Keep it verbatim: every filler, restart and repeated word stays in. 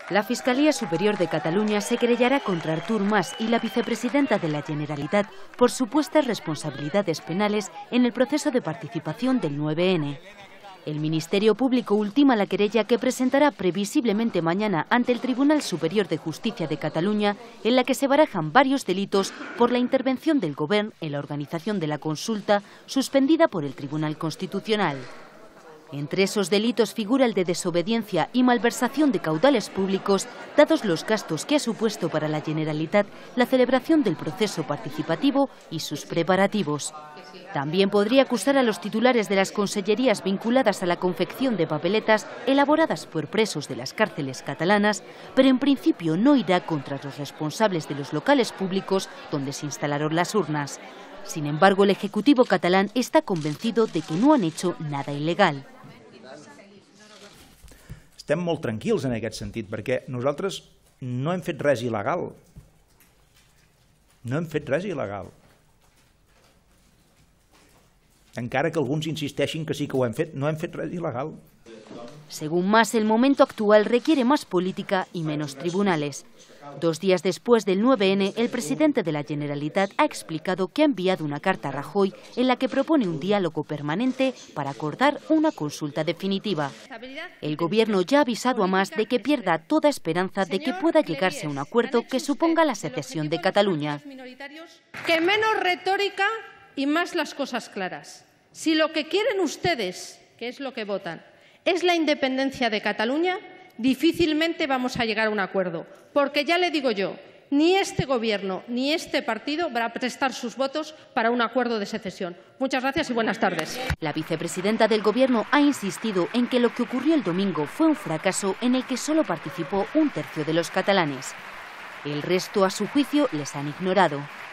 La Fiscalía Superior de Cataluña se querellará contra Artur Mas y la vicepresidenta de la Generalitat por supuestas responsabilidades penales en el proceso de participación del nueve ene. El Ministerio Público ultima la querella que presentará previsiblemente mañana ante el Tribunal Superior de Justicia de Cataluña, en la que se barajan varios delitos por la intervención del Govern en la organización de la consulta suspendida por el Tribunal Constitucional. Entre esos delitos figura el de desobediencia y malversación de caudales públicos, dados los gastos que ha supuesto para la Generalitat la celebración del proceso participativo y sus preparativos. También podría acusar a los titulares de las consellerías vinculadas a la confección de papeletas elaboradas por presos de las cárceles catalanas, pero en principio no irá contra los responsables de los locales públicos donde se instalaron las urnas. Sin embargo, el Ejecutivo catalán está convencido de que no han hecho nada ilegal. Estem molt tranquils en aquest sentit, perquè nosaltres no hem fet res il·legal. No hem fet res il·legal. Encara que alguns insisteixin que sí que ho hem fet, no hem fet res il·legal. Según Mas, el momento actual requiere más política y menos tribunales. Dos días después del nueve ene, el presidente de la Generalitat ha explicado que ha enviado una carta a Rajoy en la que propone un diálogo permanente para acordar una consulta definitiva. El Gobierno ya ha avisado a Mas de que pierda toda esperanza de que pueda llegarse a un acuerdo que suponga la secesión de Cataluña. Que menos retórica y más las cosas claras. Si lo que quieren ustedes, que es lo que votan, es la independencia de Cataluña, difícilmente vamos a llegar a un acuerdo, porque ya le digo yo, ni este Gobierno ni este partido van a prestar sus votos para un acuerdo de secesión. Muchas gracias y buenas tardes. La vicepresidenta del Gobierno ha insistido en que lo que ocurrió el domingo fue un fracaso en el que solo participó un tercio de los catalanes. El resto, a su juicio, les han ignorado.